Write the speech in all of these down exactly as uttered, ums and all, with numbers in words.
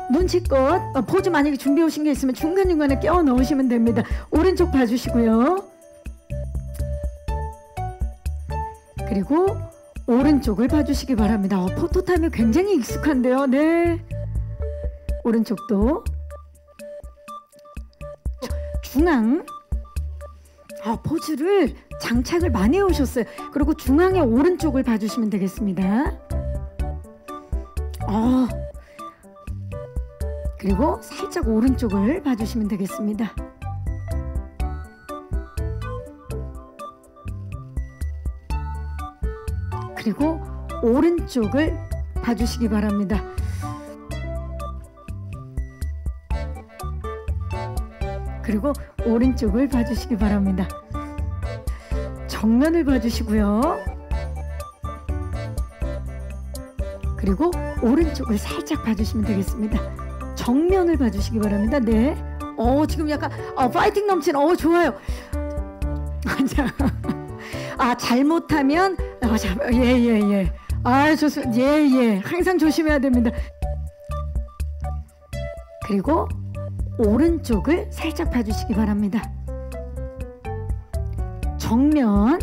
눈치껏 어, 포즈 만약에 준비해 오신 게 있으면 중간중간에 껴 넣으시면 됩니다. 오른쪽 봐주시고요. 그리고 오른쪽을 봐주시기 바랍니다. 어, 포토타임이 굉장히 익숙한데요. 네, 오른쪽도 중앙. 아, 포즈를 장착을 많이 해오셨어요. 그리고 중앙의 오른쪽을 봐주시면 되겠습니다. 어, 그리고 살짝 오른쪽을 봐주시면 되겠습니다. 그리고 오른쪽을 봐주시기 바랍니다. 그리고 오른쪽을 봐주시기 바랍니다. 정면을 봐주시고요. 그리고 오른쪽을 살짝 봐주시면 되겠습니다. 정면을 봐주시기 바랍니다. 네. 어, 지금 약간 어, 파이팅 넘치는. 어, 좋아요. 아, 잘못하면 예예예. 예, 예. 아, 좋습니다. 예예. 예. 항상 조심해야 됩니다. 그리고 오른쪽을 살짝 봐주시기 바랍니다. 정면.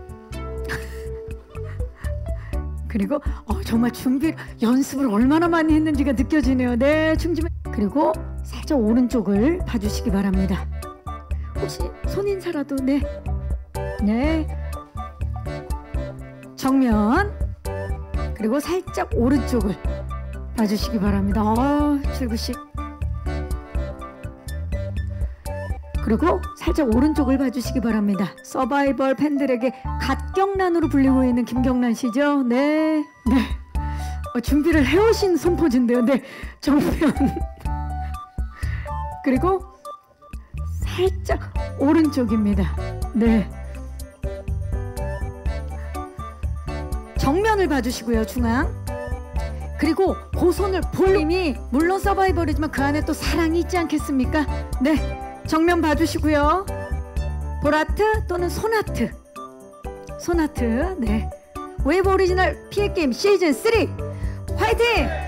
그리고 어, 정말 준비 연습을 얼마나 많이 했는지가 느껴지네요. 네, 충지면. 그리고 살짝 오른쪽을 봐주시기 바랍니다. 혹시 손인사라도. 네, 네. 정면. 그리고 살짝 오른쪽을 봐주시기 바랍니다. 어, 출구씨. 그리고 살짝 오른쪽을 봐주시기 바랍니다. 서바이벌 팬들에게 갓경란으로 불리고 있는 김경란 씨죠. 네, 네. 어, 준비를 해오신 손포즈인데요. 네, 정면. 그리고 살짝 오른쪽입니다. 네. 정면을 봐주시고요. 중앙. 그리고 그 손을 볼륨이 물론 서바이벌이지만 그 안에 또 사랑이 있지 않겠습니까? 네. 정면 봐주시고요. 볼하트 또는 손하트. 손하트. 네. 웨이브 오리지널 피해 게임 시즌 쓰리 화이팅!